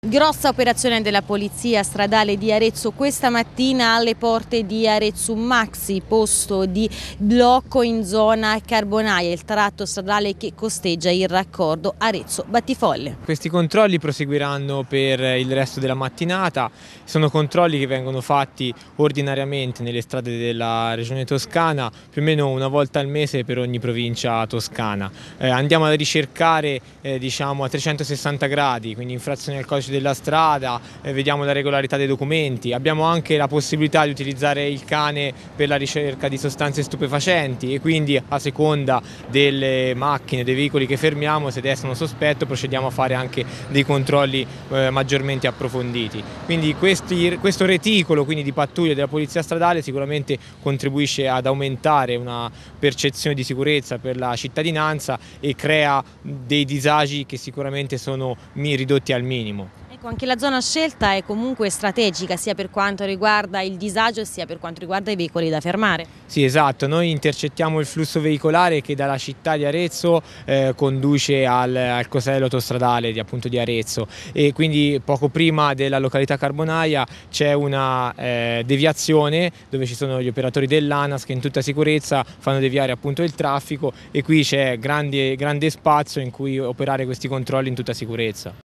Grossa operazione della Polizia Stradale di Arezzo questa mattina alle porte di Arezzo Maxi, posto di blocco in zona Carbonaia, il tratto stradale che costeggia il raccordo Arezzo-Battifolle. Questi controlli proseguiranno per il resto della mattinata, sono controlli che vengono fatti ordinariamente nelle strade della regione toscana, più o meno una volta al mese per ogni provincia toscana. Andiamo a ricercare diciamo a 360 gradi, quindi infrazioni al codice della strada, vediamo la regolarità dei documenti, abbiamo anche la possibilità di utilizzare il cane per la ricerca di sostanze stupefacenti e quindi a seconda delle macchine, dei veicoli che fermiamo, se destano sospetto procediamo a fare anche dei controlli maggiormente approfonditi. Quindi questo reticolo di pattuglie della Polizia Stradale sicuramente contribuisce ad aumentare una percezione di sicurezza per la cittadinanza e crea dei disagi che sicuramente sono ridotti al minimo. Ecco, anche la zona scelta è comunque strategica sia per quanto riguarda il disagio sia per quanto riguarda i veicoli da fermare. Sì, esatto, noi intercettiamo il flusso veicolare che dalla città di Arezzo conduce al casello autostradale di Arezzo e quindi poco prima della località Carbonaia c'è una deviazione dove ci sono gli operatori dell'ANAS che in tutta sicurezza fanno deviare appunto il traffico e qui c'è grande spazio in cui operare questi controlli in tutta sicurezza.